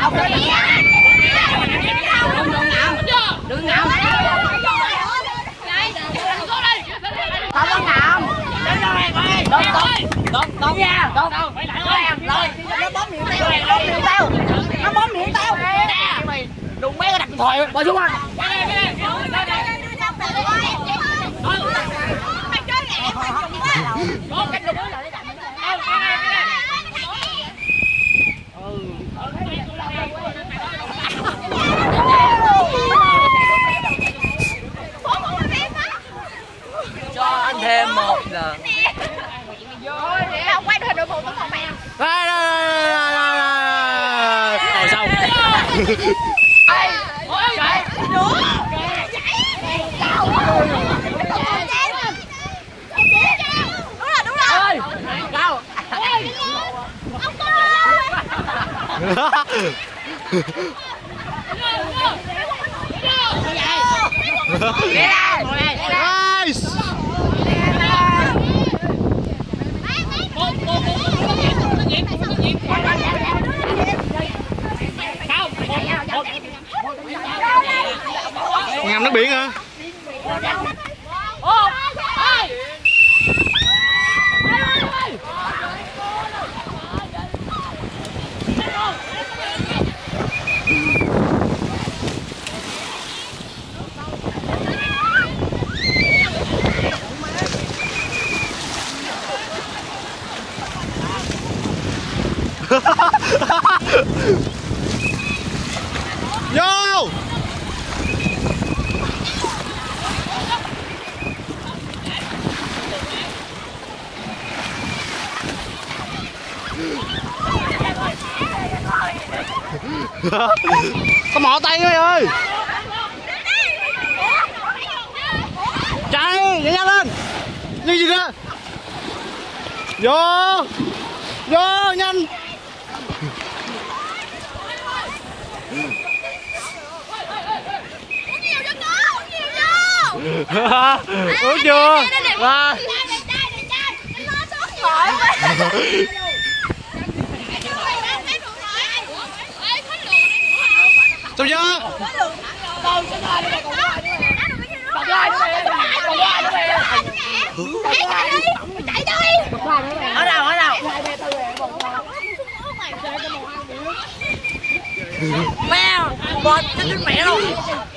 Đừng ngậm. Không có ngậm. Đừng nha. Đừng. Rồi. Nó bóp miệng tao. Nó bóp miệng tao. Đừng mấy cái đặt điện thoại bỏ xuống anh. Cho anh thêm một lần. Quay được đội phụ của con mẹ. Rồi xong. Đúng rồi. Đâu? Ngâm nước biển hả? Vô. Có mỏ tay ơi ơi. Chạy, nhảy nhanh lên. Như gì đó. Vô. Vô nhanh. Uống chưa? Và xong chưa? Ở đâu? Mèo, bọt cái mẹ luôn.